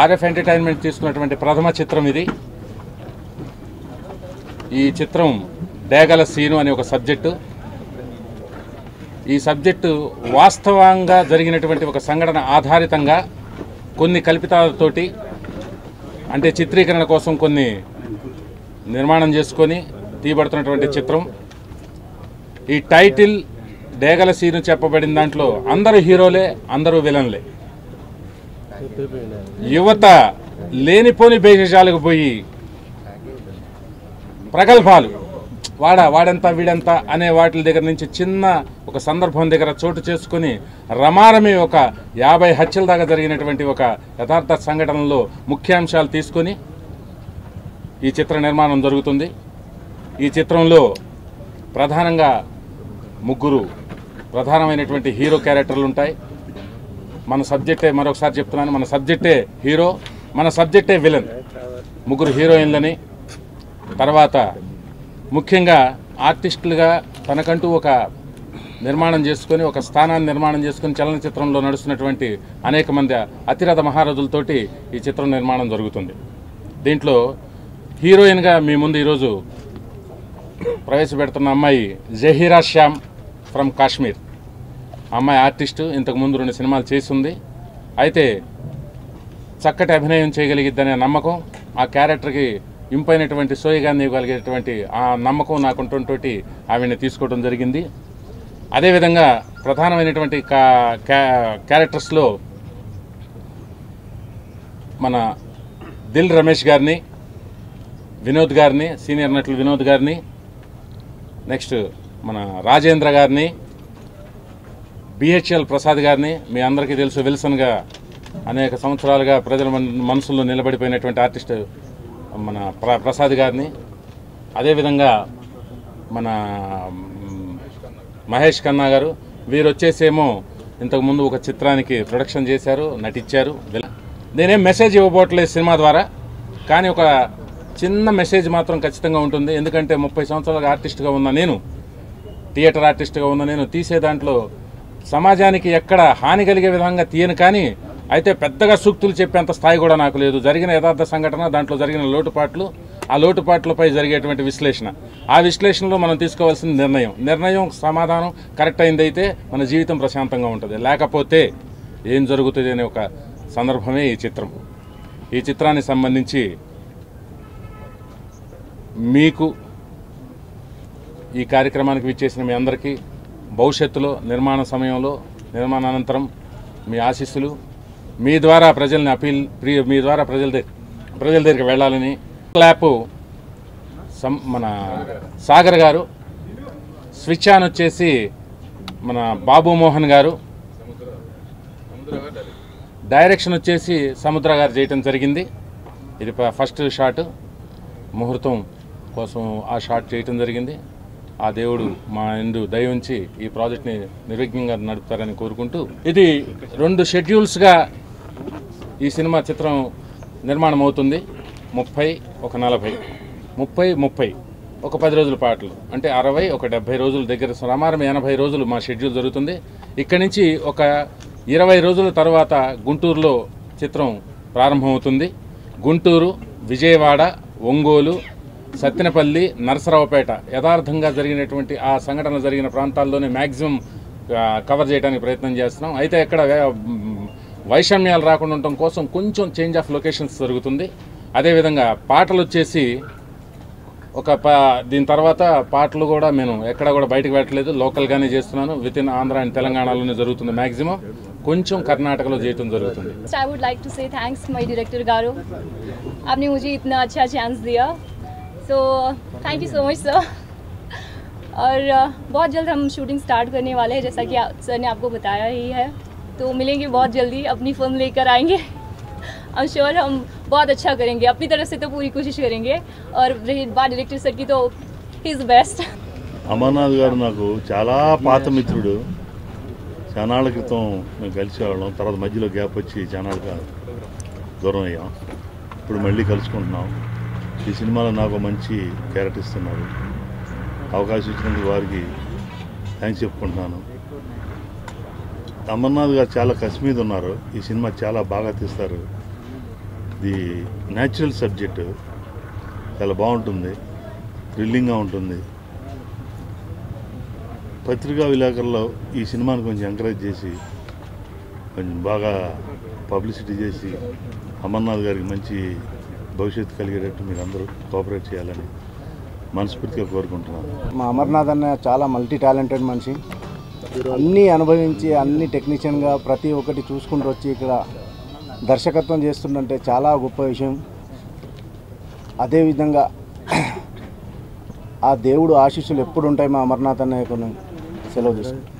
RF entertainment తీసుకున్నటువంటి ప్రథమ చిత్రం ఇది. ఈ చిత్రం డేగల సీను అనే ఒక సబ్జెక్టు. ఈ సబ్జెక్టు వాస్తవంగా జరిగినటువంటి ఒక సంఘటన ఆధారితంగా కొన్ని కల్పితాలతోటి, అంటే చిత్రీకరణ కోసం కొన్ని నిర్మాణం చేసుకొని తీయబడుతున్నటువంటి చిత్రం. ఈ టైటిల్ డేగల సీను చెప్పబడిన దాంట్లో అందరూ హీరోలే, అందరూ విలన్లే. యువత లేనిపోని బేజాలకు పోయి ప్రగల్భాలు, వాడంతా వీడంతా అనే వాటి దగ్గర నుంచి చిన్న ఒక సందర్భం దగ్గర చోటు చేసుకుని రమారమి ఒక 50 హత్యల దాకా జరిగినటువంటి ఒక యథార్థ సంఘటనలో ముఖ్యాంశాలు తీసుకొని ఈ చిత్ర నిర్మాణం జరుగుతుంది. ఈ చిత్రంలో ప్రధానంగా 3 ప్రధానమైనటువంటి హీరో క్యారెక్టర్లు ఉంటాయి. మన సబ్జెక్టే, మరొకసారి చెప్తున్నాను, మన సబ్జెక్టే హీరో, మన సబ్జెక్టే విలన్. 3 హీరోయిన్లని, తర్వాత ముఖ్యంగా ఆర్టిస్టులుగా తనకంటూ ఒక నిర్మాణం చేసుకొని, ఒక స్థానాన్ని నిర్మాణం చేసుకుని చలనచిత్రంలో నడుస్తున్నటువంటి అనేక మంది అతిరథ మహారథులతోటి ఈ చిత్రం నిర్మాణం జరుగుతుంది. దీంట్లో హీరోయిన్గా మీ ముందు ఈరోజు ప్రవేశపెడుతున్న అమ్మాయి జహీరా శ్యామ్ ఫ్రమ్ కాశ్మీర్. అమ్మాయి ఆర్టిస్టు, ఇంతకుముందు 2 సినిమాలు చేసింది. అయితే చక్కటి అభినయం చేయగలిగిద్దనే నమ్మకం, ఆ క్యారెక్టర్కి ఇంపైనటువంటి సోయగాన్ని ఇవ్వగలిగేటువంటి ఆ నమ్మకం నాకుంటుంటోటి ఆవిడని తీసుకోవడం జరిగింది. అదేవిధంగా ప్రధానమైనటువంటి క్యారెక్టర్స్లో మన దిల్ రమేష్ గారిని, వినోద్ గారిని, సీనియర్ నటులు వినోద్ గారిని, నెక్స్ట్ మన రాజేంద్ర గారిని, బిహెచ్ఎల్ ప్రసాద్ గారిని, మీ అందరికీ తెలుసు విల్సన్గా అనేక సంవత్సరాలుగా ప్రజల మనసుల్లో నిలబడిపోయినటువంటి ఆర్టిస్ట్ మన ప్రసాద్ గారిని, అదేవిధంగా మన మహేష్ ఖన్నా గారు. వీరు వచ్చేసేమో ఇంతకుముందు ఒక చిత్రానికి ప్రొడక్షన్ చేశారు, నటించారు. నేనేం మెసేజ్ ఇవ్వబోట్లేదు సినిమా ద్వారా, కానీ ఒక చిన్న మెసేజ్ మాత్రం ఖచ్చితంగా ఉంటుంది. ఎందుకంటే 30 సంవత్సరాలుగా ఆర్టిస్ట్గా ఉన్న నేను, థియేటర్ ఆర్టిస్ట్గా ఉన్న నేను, తీసే దాంట్లో సమాజానికి ఎక్కడ హాని కలిగే విధంగా తీయను, కానీ అయితే పెద్దగా సూక్తులు చెప్పేంత స్థాయి కూడా నాకు లేదు. జరిగిన యథార్థ సంఘటన, దాంట్లో జరిగిన లోటుపాట్లు, ఆ లోటుపాట్లపై జరిగేటువంటి విశ్లేషణ, ఆ విశ్లేషణలో మనం తీసుకోవాల్సిన నిర్ణయం సమాధానం కరెక్ట్ అయిందైతే మన జీవితం ప్రశాంతంగా ఉంటుంది. లేకపోతే ఏం జరుగుతుంది అనే ఒక సందర్భమే ఈ చిత్రం. ఈ చిత్రానికి సంబంధించి మీకు, ఈ కార్యక్రమానికి విచ్చేసిన మీ అందరికీ భవిష్యత్తులో, నిర్మాణ సమయంలో, నిర్మాణానంతరం మీ ఆశీస్సులు, మీ ద్వారా ప్రజల్ని మీ ద్వారా ప్రజల దగ్గరికి వెళ్ళాలని. క్లాపు మన సాగర్ గారు, స్విచ్ ఆన్ వచ్చేసి మన బాబు మోహన్ గారు, డైరెక్షన్ వచ్చేసి సముద్ర గారు చేయటం జరిగింది. ఇది ఫస్ట్ షాట్, ముహూర్తం కోసం ఆ షాట్ చేయటం జరిగింది. ఆ దేవుడు మా ఎందు దయ ఉంచి ఈ ప్రాజెక్ట్ని నిర్విఘ్నంగా నడుపుతారని కోరుకుంటూ, ఇది 2 షెడ్యూల్స్గా ఈ సినిమా చిత్రం నిర్మాణం అవుతుంది. 30, ఒక 40, 30 ఒక 10 రోజుల పాటలు, అంటే 60, ఒక 70 రోజుల దగ్గర సుమారు 80 రోజులు మా షెడ్యూల్ జరుగుతుంది. ఇక్కడి నుంచి ఒక 20 రోజుల తర్వాత గుంటూరులో చిత్రం ప్రారంభమవుతుంది. గుంటూరు, విజయవాడ, ఒంగోలు, సత్తెనపల్లి, నరసరావుపేట యథార్థంగా జరిగినటువంటి ఆ సంఘటన జరిగిన ప్రాంతాల్లోనే మ్యాక్సిమం కవర్ చేయడానికి ప్రయత్నం చేస్తున్నాం. అయితే ఎక్కడ వైషమ్యాలు రాకుండా ఉండటం కోసం కొంచెం చేంజ్ ఆఫ్ లొకేషన్స్ జరుగుతుంది. అదేవిధంగా పాటలు వచ్చేసి దీని తర్వాత పాటలు కూడా నేను ఎక్కడ కూడా బయటకు పెట్టలేదు, లోకల్గానే చేస్తున్నాను. విత్ ఇన్ ఆంధ్ర అండ్ తెలంగాణలోనే జరుగుతుంది. మ్యాక్సిమం కొంచెం కర్ణాటకలో చేయటం జరుగుతుంది. I would like to say thanks my director Garu, आपने मुझे इतना अच्छा चांस दिया, so thank you so much sir. और बहुत जल्द हम शूटिंग स्टार्ट करने वाले हैं, जैसा कि सर ने आपको बताया ही है, तो मिलेंगे बहुत जल्दी, अपनी फिल्म लेकर आएंगे. I'm sure हम बहुत अच्छा करेंगे, अपनी तरफ से तो पूरी कोशिश करेंगे. और रही बात डायरेक्टर सर की, तो ही इज़ बेस्ट. అమర్నాథ్ గారు నాకు చాలా పాత మిత్రుడు. చానాళ్ళ క్రితం మేము కలిసేవాళ్ళం, తర్వాత మధ్యలో గ్యాప్ వచ్చి చానాళ్ళగా దూరం అయ్యాం. ఇప్పుడు మళ్ళీ కలుసుకుంటున్నాం. ఈ సినిమాలో నాకు మంచి క్యారెక్టర్ ఇస్తున్నారు. అవకాశం ఇచ్చినందుకు వారికి థ్యాంక్స్ చెప్పుకుంటున్నాను. అమర్నాథ్ గారు చాలా కసి మీద ఉన్నారు. ఈ సినిమా చాలా బాగా తీస్తారు. ఇది న్యాచురల్ సబ్జెక్టు, చాలా బాగుంటుంది, థ్రిల్లింగ్గా ఉంటుంది. పత్రికా విలేకరుల్లో ఈ సినిమాని కొంచెం ఎంకరేజ్ చేసి కొంచెం బాగా పబ్లిసిటీ చేసి అమర్నాథ్ గారికి మంచి భవిష్యత్తు కలిగేటట్టు మీరు అందరూ కోఆపరేట్ చేయాలని మనస్ఫూర్తిగా కోరుకుంటున్నాను. మా అమర్నాథ్ అన్న చాలా మల్టీ టాలెంటెడ్ మనిషి. అన్నీ అనుభవించి అన్ని టెక్నీషియన్గా ప్రతి ఒక్కటి చూసుకుంటూ వచ్చి ఇక్కడ దర్శకత్వం చేస్తుందంటే చాలా గొప్ప విషయం. అదేవిధంగా ఆ దేవుడు ఆశీస్సులు ఎప్పుడు ఉంటాయి మా అమర్నాథ్ అన్నయ్యకు సెలవు తీసుకుంటాం.